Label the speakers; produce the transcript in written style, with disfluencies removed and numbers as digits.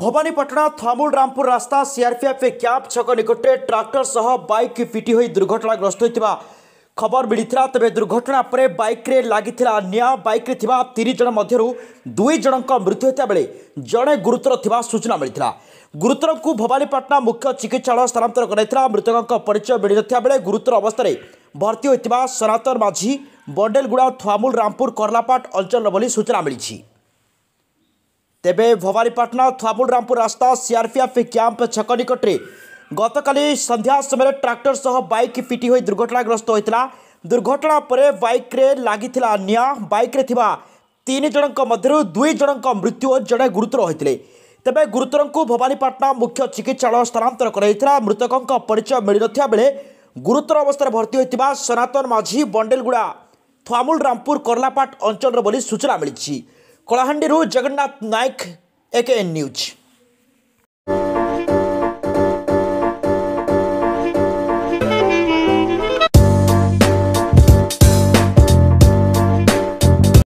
Speaker 1: भवानीपाटना थामुल रामपुर रास्ता CRPF camp छक निकटे ट्रैक्टर सह बाइक पिटी होई दुर्घटनाग्रस्त होता खबर मिलता। तेज दुर्घटना पर बाइक रे लागिथिला निया। बाइक रे थिबा 3 जन मध्यरु 2 जनक मृत्यु होता बेले जड़े गुरुतर थिबा सूचना मिलता। गुरुतर को भवानीपाटना मुख्य चिकित्सालय स्थानांतर कराइथिला। मृतकों परिचय मिल नथिया बेले गुरुतर अवस्था भर्ती होता सनातन माझी बंडेलगुड़ा थामुल रामपुर करलापाट अंचल बोली सूचना मिली। तेबे भवानीपाटना थामुल रामपुर रास्ता सीआरपीएफ कैंप छक निकटे गतकाली संध्या समय ट्रैक्टर सह बाइक पिटी होई दुर्घटनाग्रस्त होता। दुर्घटना पर बाइक रे लागिथिला निया। बाइक रे थिबा 3 जनक मध्यरु 2 जनक मृत्यु और जड़े गुरुतर होते। तेबे गुरुतर को भवानीपाटना मुख्य चिकित्सालय स्थानांतर कराइथिला। मृतकों परिचय मिल नथिया बेले गुरुतर अवस्था भर्ती होता सनातन माझी बंडेलगुड़ा थामुल रामपुर करलापाट अंचल बोली सूचना मिली। Kalahandi Jagannath Nayak AKN news.